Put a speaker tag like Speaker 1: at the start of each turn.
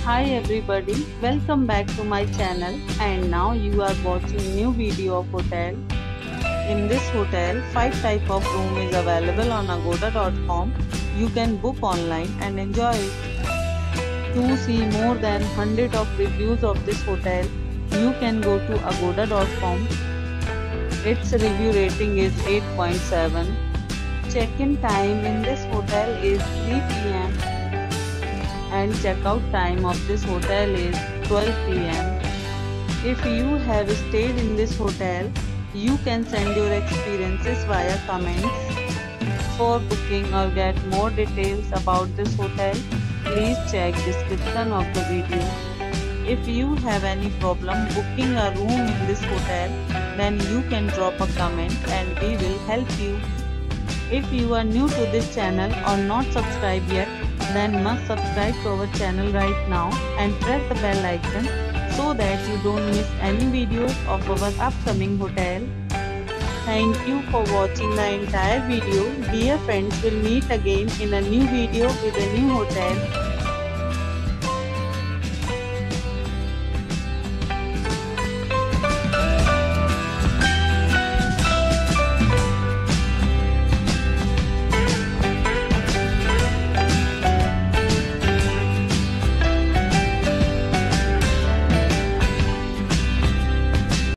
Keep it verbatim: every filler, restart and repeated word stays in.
Speaker 1: Hi everybody, welcome back to my channel and now you are watching new video of hotel. In this hotel, five type of room is available on agoda dot com. You can book online and enjoy it. To see more than one hundred of reviews of this hotel, you can go to agoda dot com. Its review rating is eight point seven. Check-in time in this hotel is three p m and checkout time of this hotel is twelve p m If you have stayed in this hotel, you can send your experiences via comments. For booking or get more details about this hotel, please check description of the video. If you have any problem booking a room in this hotel, then you can drop a comment and we will help you. If you are new to this channel or not subscribed yet, then must subscribe to our channel right now and press the bell icon so that you don't miss any videos of our upcoming hotel. Thank you for watching the entire video. Dear friends, we'll meet again in a new video with a new hotel.